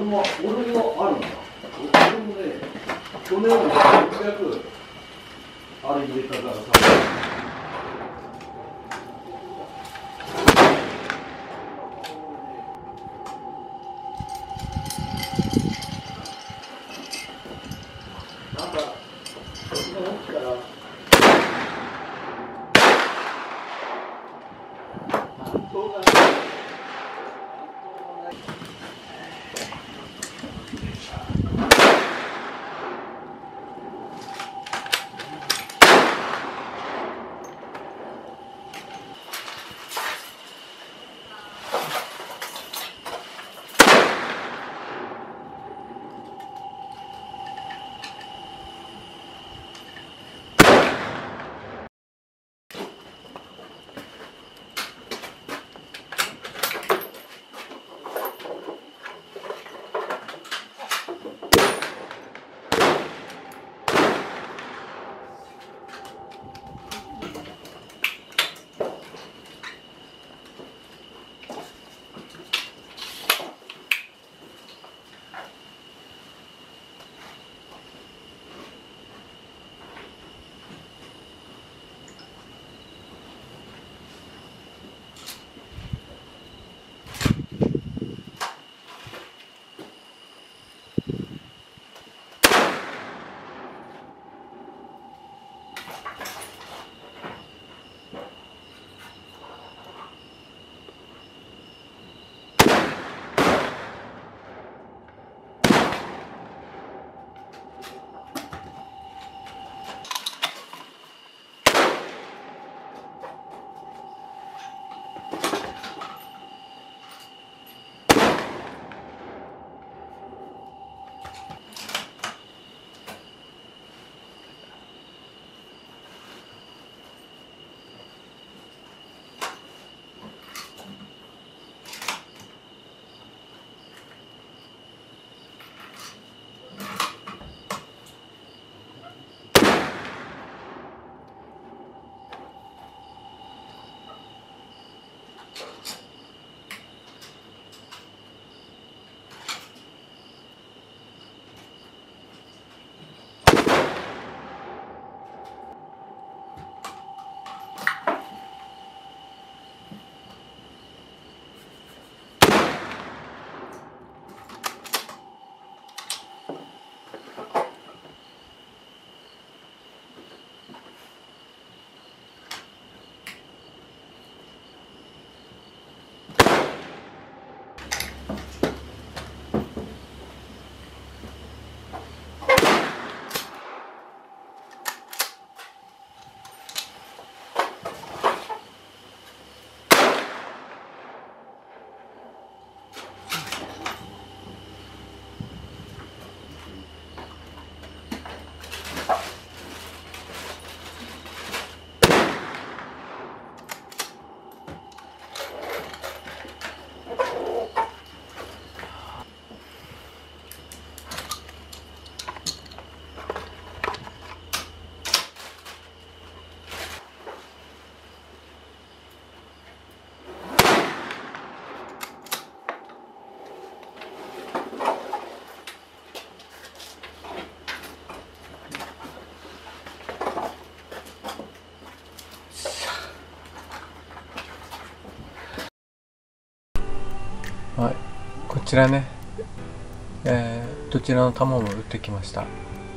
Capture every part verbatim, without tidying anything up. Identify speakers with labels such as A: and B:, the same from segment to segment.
A: も俺もあるんだ。俺もね、去年はろっぴゃくあれ入れたからさ。なんかこっちの奥から南東が
B: はい、こちらね、えー、どちらの球も打ってきました。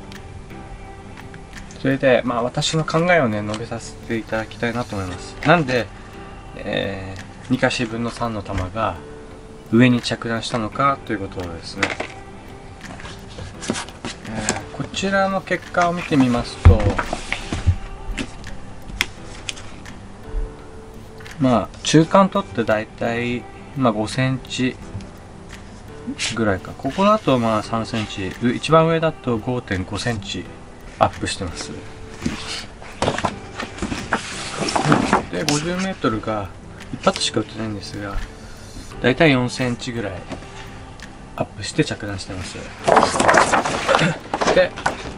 B: それで、まあ私の考えをね、述べさせていただきたいなと思います。なんで、えー、にかしぶんのさんの球が上に着弾したのかということですね。えー、こちらの結果を見てみますと、まあ中間取ってだいたいまあごセンチぐらいか。ここだとまあさんセンチ、一番上だと ごてんごセンチアップしてます。でごじゅうメートルが一発しか打ってないんですが、だいたいよんセンチぐらいアップして着弾してます。で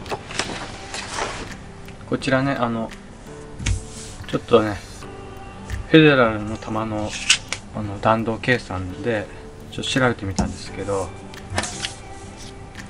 B: こちらね、あのちょっとねフェデラルの弾のあの弾道計算でちょっと調べてみたんですけど、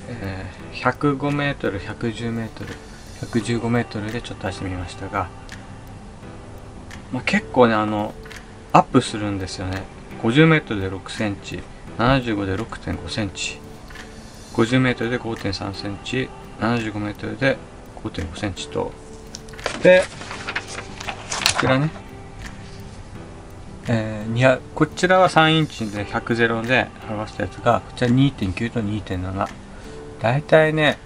B: えー、ひゃくごメートル、ひゃくじゅうメートル、ひゃくじゅうごメートルでちょっと走ってみましたが、まあ、結構ね、あの、アップするんですよね。ごじゅうメートルでろくセンチ、ななじゅうごでろくてんごセンチ、ごじゅうメートルでごてんさんセンチ、ななじゅうごメートルでごてんごセンチと、で、こちらね、えー、にひゃくこちらはさんインチでひゃくで表したやつが、こちら にてんきゅう と にてんなな。だいたいね、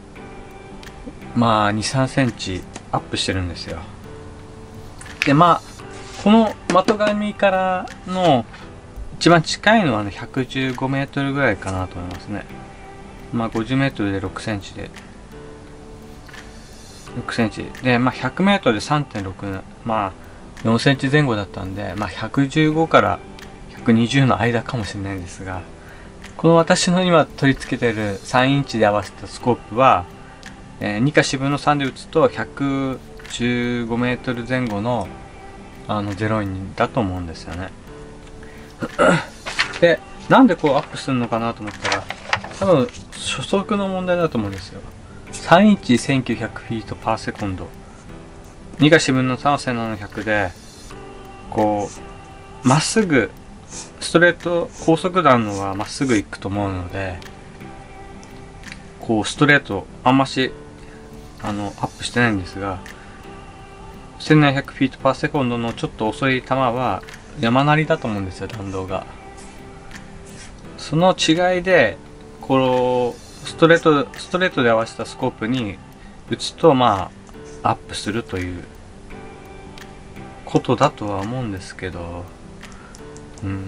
B: まあに、さんセンチアップしてるんですよ。で、まあ、この的紙からの一番近いのはね、ひゃくじゅうごメートルぐらいかなと思いますね。まあごじゅうメートルでろくセンチで、ろくセンチ。で、まあひゃくメートルで さんてんろく、まあよんセンチ前後だったんで、まあひゃくじゅうごからひゃくにじゅうの間かもしれないんですが、この私の今取り付けてるさんインチで合わせたスコープは、えー、にかしぶんのさんで打つとひゃくじゅうごメートル前後のあのゼロインだと思うんですよね。で、なんでこうアップするのかなと思ったら、多分初速の問題だと思うんですよ。さんインチせんきゅうひゃくフィートパーセコンド。にかしぶんのさんはせんななひゃくで、こう、まっすぐ、ストレート、高速弾のはまっすぐ行くと思うので、こう、ストレート、あんまし、あの、アップしてないんですが、せんななひゃくフィートパーセコンドのちょっと遅い球は山なりだと思うんですよ、弾道が。その違いで、この、ストレート、ストレートで合わせたスコープに打つと、まあ、アップするということだとは思うんですけど、うーん、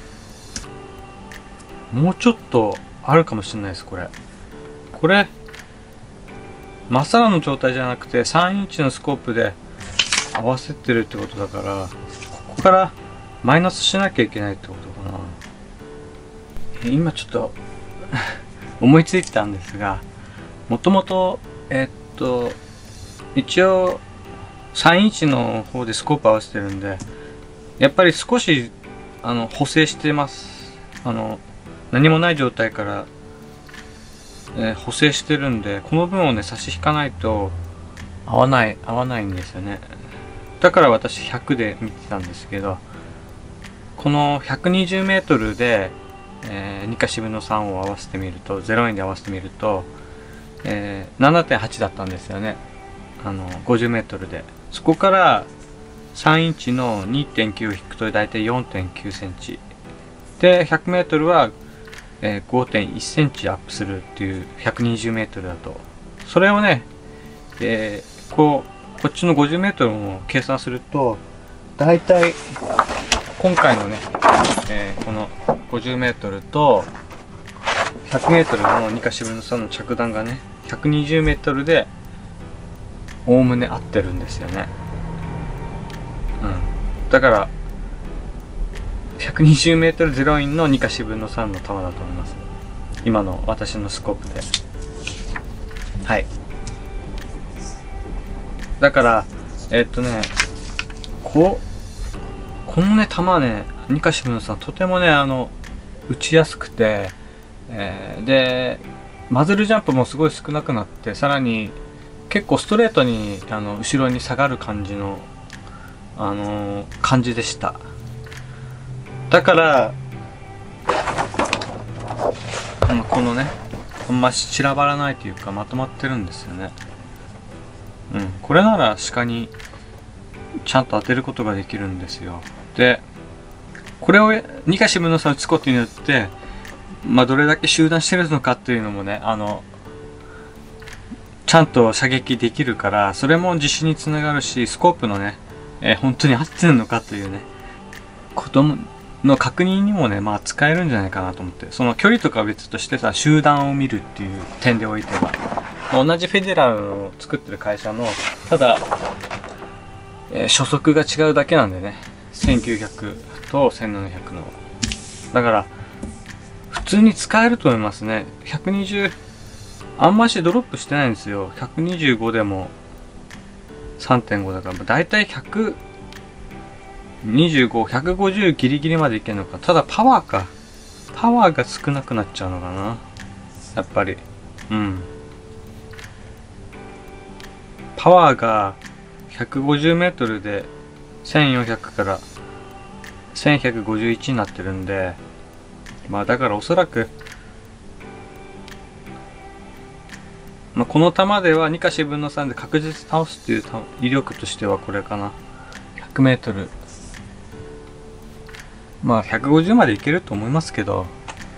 B: もうちょっとあるかもしれないです、これ。これ、まっさらの状態じゃなくてさんインチのスコープで合わせてるってことだから、ここからマイナスしなきゃいけないってことかな。今ちょっと思いついてたんですが、もともと、えっと、一応さんインチの方でスコープ合わせてるんで、やっぱり少しあの補正してます。あの何もない状態から、えー、補正してるんで、この分をね差し引かないと合わない合わないんですよね。だから私ひゃくで見てたんですけど、このひゃくにじゅうメートルで、えー、にかしぶんのさんを合わせてみると、ゼロインで合わせてみると、えー、ななてんはちだったんですよね。あのごじゅうメートルで。そこからさんインチの にてんきゅう を引くと大体 よんてんきゅうセンチで、ひゃくメートルは、えー、ごてんいちセンチアップするっていう、ひゃくにじゅうメートルだと。それをね、えー、こうこっちのごじゅうメートルも計算すると、大体今回のね、えー、このごじゅうメートルとひゃくメートルのにかしぶんのさんの着弾がね、ひゃくにじゅうメートルでおおむね合ってるんですよね。うん。だからひゃくにじゅうメートルゼロインのにかしぶんのさんの球だと思います。今の私のスコープで。はい。だからえー、っとね、ここのね球はね、にかしぶんのさんとてもね、あの打ちやすくて、えー、でマズルジャンプもすごい少なくなって、さらに結構ストレートにあの後ろに下がる感じの、あのー、感じでした。だからこのね、あんま散らばらないというか、まとまってるんですよね。うん、これなら鹿にちゃんと当てることができるんですよ。で、これをにかしぶんのさん打つことによって、まあ、どれだけ集団してるのかっていうのもね、あのちゃんと射撃できるから、それも自信につながるし、スコープのね、えー、本当に合ってるのかというね、ことの確認にもね、まあ使えるんじゃないかなと思って。その距離とかは別としてさ、集団を見るっていう点でおいては、まあ、同じフェデラルを作ってる会社の、ただ、えー、初速が違うだけなんでね、せんきゅうひゃくとせんななひゃくの。だから、普通に使えると思いますね。ひゃくにじゅう、あんましドロップしてないんですよ。ひゃくにじゅうごでも さんてんご だから、だいたいひゃくにじゅうご、ひゃくごじゅうギリギリまでいけるのか。ただパワーか。パワーが少なくなっちゃうのかな。やっぱり。 うん。パワーがひゃくごじゅうメートルでせんよんひゃくからせんひゃくごじゅういちになってるんで、まあだからおそらく、まあ、この弾ではにかしぶんのさんで確実に倒すっていう威力としてはこれかな。ひゃくメートル。まあひゃくごじゅうまでいけると思いますけど、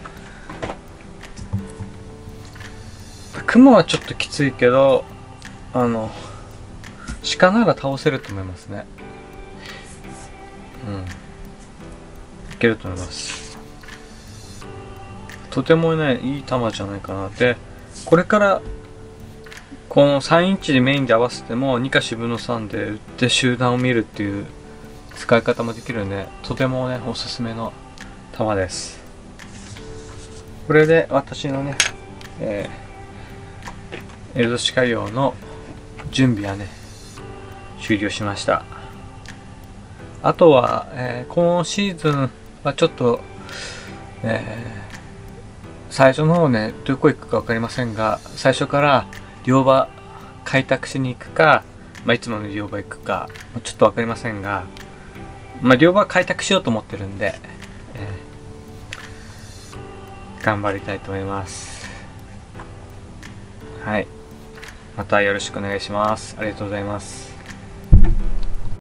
B: 雲はちょっときついけど、あの、鹿なら倒せると思いますね。うん。いけると思います。とてもね、いい弾じゃないかな。で、これから、このさんインチでメインで合わせてもにかしぶんのさんで打って集団を見るっていう使い方もできるんで、とてもね、おすすめの弾です。これで私のね、えー、エゾシカ用の準備はね、終了しました。あとは、えー、今シーズンはちょっと、えー、最初の方ね、どこ行くか分かりませんが、最初から漁場開拓しに行くか、まあ、いつもの漁場行くか、ちょっと分かりませんが、まあ、漁場開拓しようと思ってるんで、えー、頑張りたいと思います。はい。またよろしくお願いします。ありがとうございます。